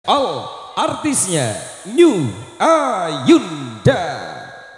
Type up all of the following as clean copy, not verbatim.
All artisnya New Ayunda.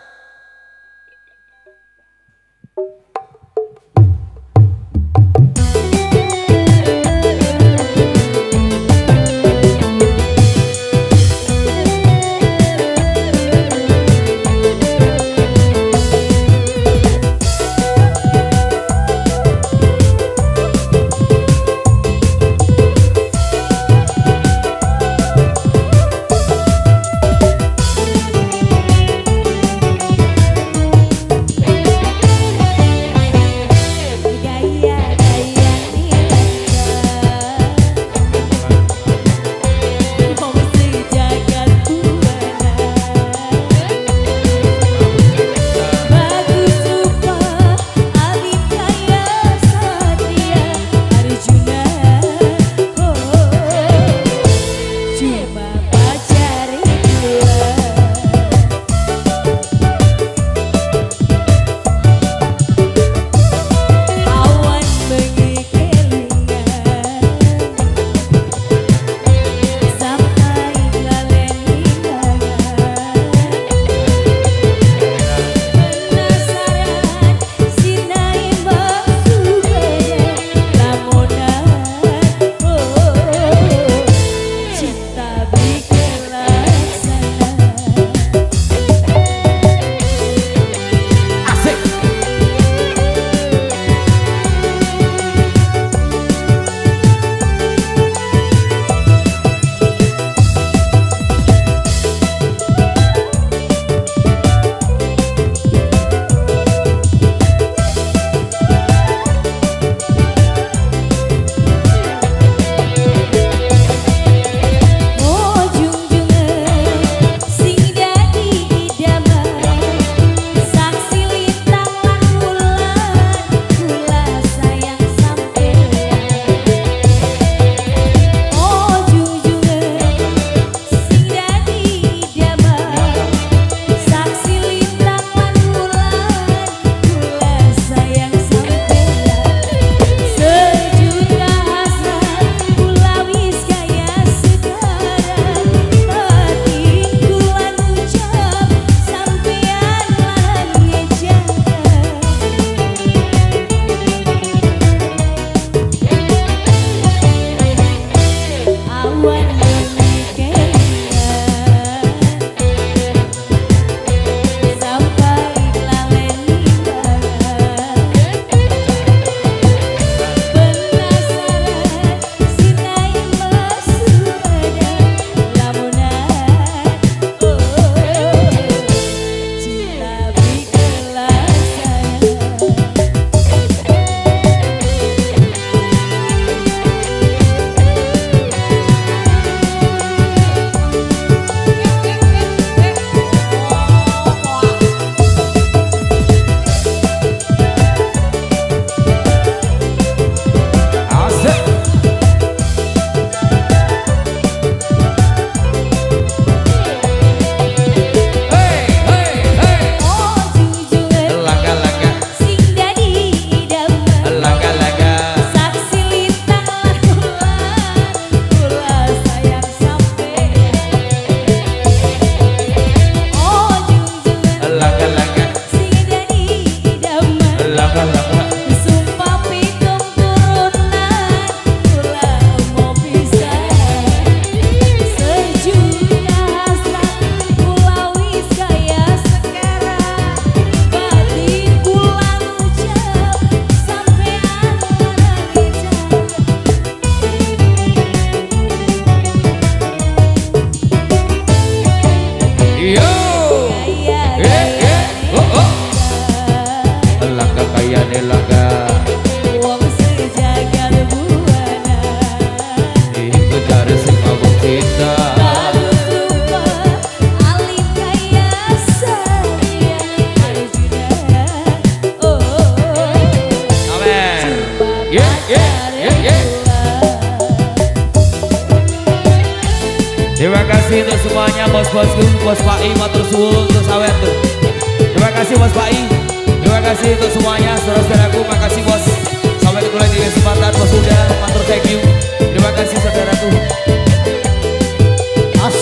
Terima kasih untuk semuanya bos-bosku, bos Pak I, matur suwun untuk sawet tuh. Terima kasih bos Pak I. Terima kasih untuk semuanya, saudara-saudaraku, makasih bos. Sampai ketemu lagi di kesempatan bos, sudah matur thank you. Terima kasih saudaraku.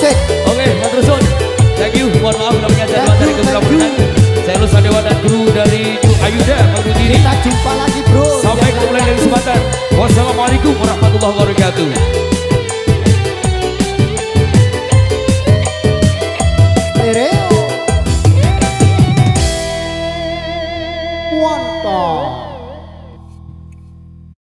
musik. Oke, matur suwun. Thank you. Mohon maaf kalau punya jadwal dari keberangkatan. Saya Lusa Dewa dan kru dari Ayuda Bang Diri. Kita jumpa lagi bro. Sampai ketemu lagi dari kesempatan. Wassalamualaikum warahmatullahi wabarakatuh.